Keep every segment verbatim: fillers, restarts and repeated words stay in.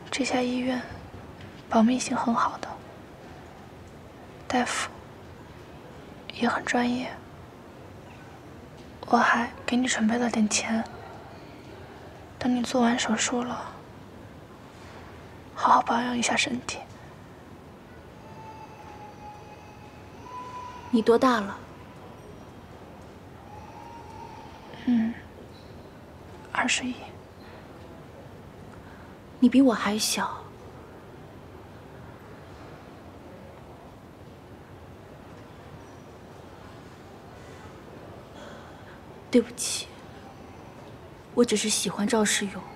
这家医院保密性很好的，大夫也很专业。我还给你准备了点钱，等你做完手术了，好好保养一下身体。 你多大了？ 嗯，二十一。 你比我还小。对不起，我只是喜欢赵世勇。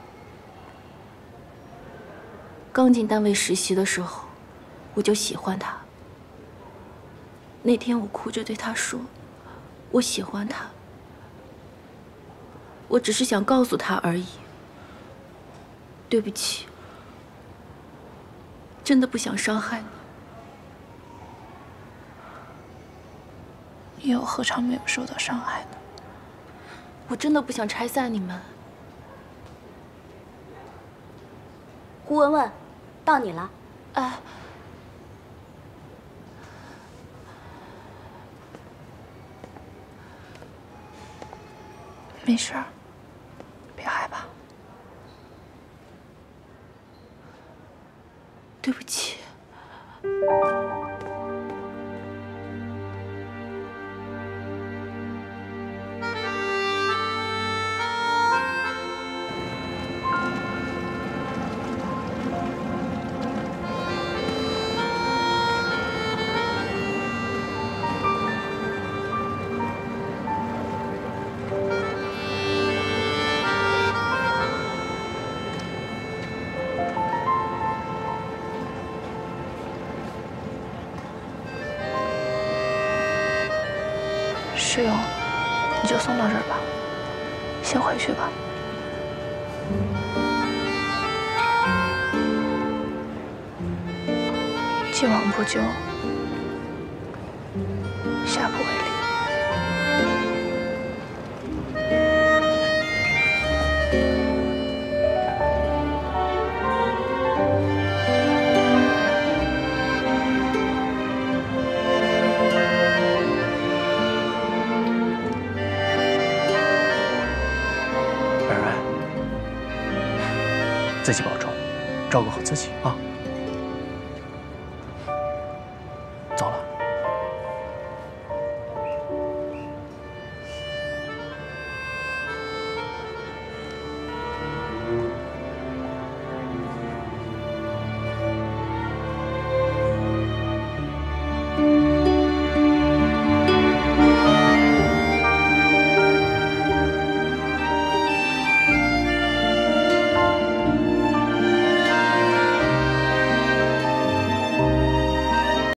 刚进单位实习的时候，我就喜欢他。那天我哭着对他说：“我喜欢他。”我只是想告诉他而已。对不起，真的不想伤害你。 你又何尝没有受到伤害呢？ 我真的不想拆散你们。 胡文文，到你了。 哎， 没事儿，别害怕。 对不起。 世勇，你就送到这儿吧，先回去吧。既往不咎，下不为例。 自己保重，照顾好自己啊。